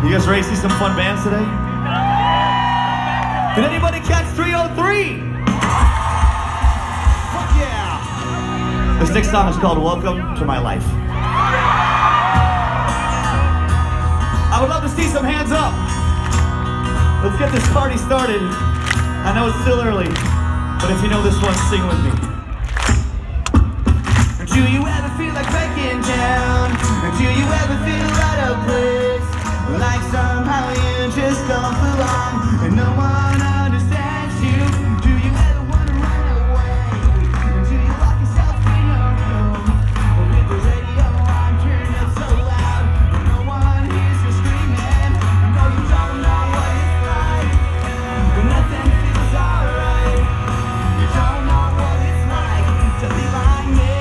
You guys ready to see some fun bands today? Did anybody catch 303? Fuck yeah! This next song is called Welcome to My Life. I would love to see some hands up. Let's get this party started. I know it's still early, but if you know this one, sing with me. Do you ever feel like breaking down? Do you ever feel out of place? Like somehow you just don't belong and no one understands you? Do you ever want to run away? Do you lock yourself in your room? With the radio on turned up so loud no one hears you screaming? No, you don't know what it's like, but nothing feels alright. You don't know what it's like to be like me.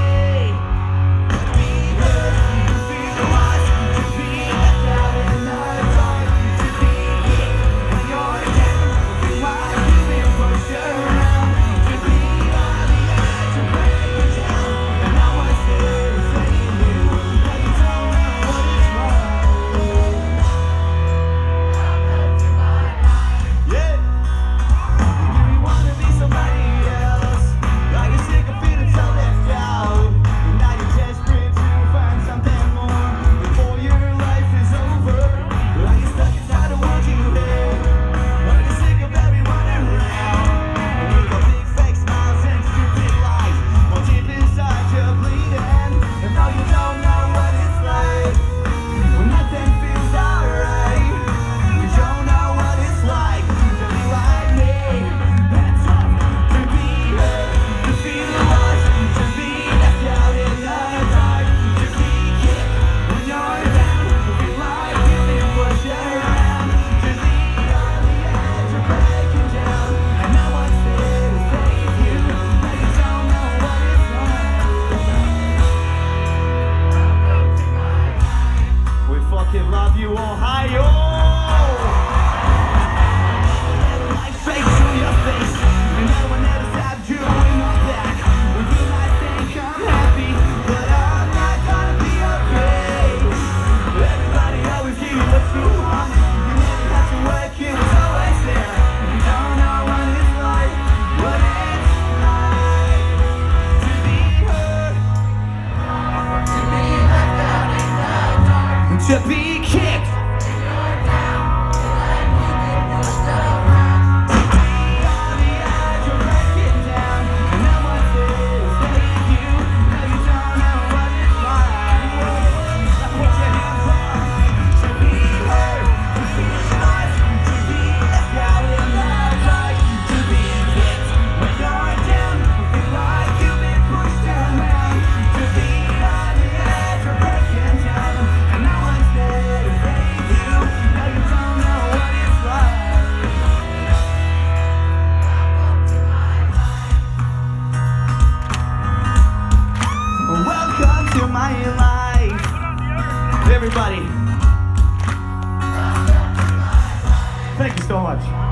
Love you, Ohio! Light straight through your face, and no one ever stabbed you in the back. You might think I'm happy, but I'm not gonna be okay. Everybody always gives you what you want. You never had to work, it was always there. You don't know what it's like, what it's like to be hurt, to be left out in the dark, to be kicked. My life, everybody. Thank you so much.